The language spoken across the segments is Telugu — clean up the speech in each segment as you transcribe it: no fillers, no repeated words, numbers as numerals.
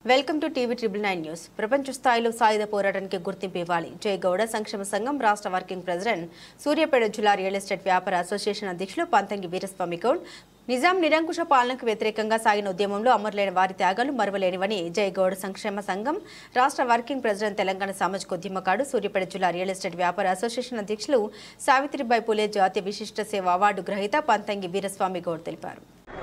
Welcome to TV 9 news. ప్రపంచ స్థాయిలో సాయుధ పోరాటానికి గుర్తింపు ఇవ్వాలి. జై గౌడ సంక్షేమ సంఘం రాష్ట్ర వర్కింగ్ ప్రెసిడెంట్, సూర్యాపేట జిల్లా రియల్ ఎస్టేట్ వ్యాపార అసోసియేషన్ అధ్యక్షులు పంతంగి వీరస్వామి గౌడ్. నిజాం నిరంకుశ పాలనకు వ్యతిరేకంగా సాగిన ఉద్యమంలో అమరులైన వారి త్యాగాలు మరువలేనివని జై గౌడ సంక్షేమ సంఘం రాష్ట్ర వర్కింగ్ ప్రెసిడెంట్, తెలంగాణ సామాజిక ఉద్యమకారుడు, సూర్యాపేట జిల్లా రియల్ ఎస్టేట్ వ్యాపార అసోసియేషన్ అధ్యక్షులు, సావిత్రిబాయి పూలే జాతీయ విశిష్ట సేవ అవార్డు గ్రహీత పంతంగి వీరస్వామి గౌడ్ తెలిపారు.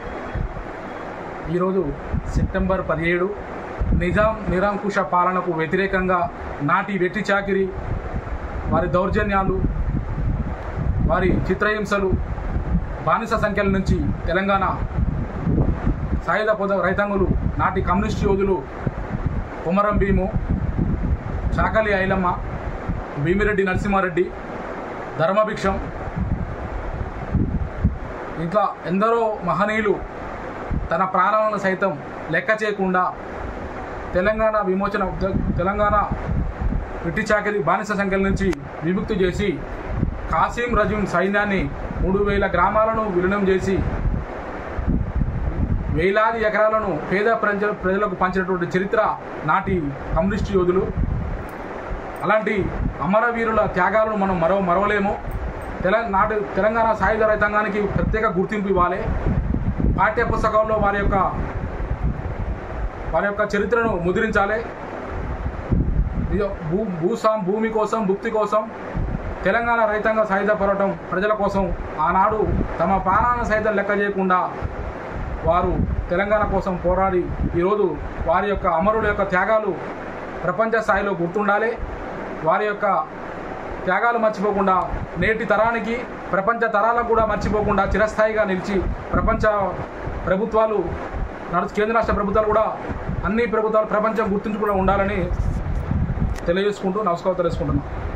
ఈరోజు సెప్టెంబర్ 17 నిజాం నిరంకుశ పాలనకు వ్యతిరేకంగా నాటి వెట్టి చాకిరి, వారి దౌర్జన్యాలు, వారి చిత్రహింసలు, బానిస సంఖ్యల నుంచి తెలంగాణ సాయుధ రైతాంగులు, నాటి కమ్యూనిస్టు యోధులు కొమరం భీము, చాకలి ఐలమ్మ, భీమిరెడ్డి నరసింహారెడ్డి, ధర్మభిక్షం, ఇంకా ఎందరో మహనీయులు తన ప్రాణాలను సైతం లెక్క చేయకుండా తెలంగాణ విమోచన, తెలంగాణ వెట్టి చాకిరి బానిస సంఖ్యల నుంచి విముక్తి చేసి కాసిం రజీం సైన్యాన్ని 3000 గ్రామాలను విలీనం చేసి వేలాది ఎకరాలను పేద ప్రజలకు పంచినటువంటి చరిత్ర నాటి కమ్యూనిస్టు యోధులు. అలాంటి అమరవీరుల త్యాగాలను మనం మరవలేము. తెలంగాణ సాయుధ రైతాంగానికి ప్రత్యేక గుర్తింపు ఇవ్వాలి. పాఠ్య పుస్తకాల్లో వారి యొక్క చరిత్రను ముద్రించాలి. భూమి కోసం, భుక్తి కోసం తెలంగాణ రైతాంగ సాయుధ పోరాటం ప్రజల కోసం ఆనాడు తమ ప్రాణాలను సైతం లెక్క చేయకుండా వారు తెలంగాణ కోసం పోరాడి ఈరోజు వారి యొక్క అమరుల యొక్క త్యాగాలు ప్రపంచ స్థాయిలో గుర్తుండాలి. వారి యొక్క త్యాగాలు మర్చిపోకుండా నేటి తరానికి, ప్రపంచ తరాలకు కూడా మర్చిపోకుండా చిరస్థాయిగా నిలిచి ప్రపంచ ప్రభుత్వాలు, కేంద్ర రాష్ట్ర ప్రభుత్వాలు కూడా అన్ని ప్రభుత్వాలు ప్రపంచం గుర్తుంచుకుండా ఉండాలని తెలియజేసుకుంటూ నమస్కారం తెలుసుకుంటున్నాను.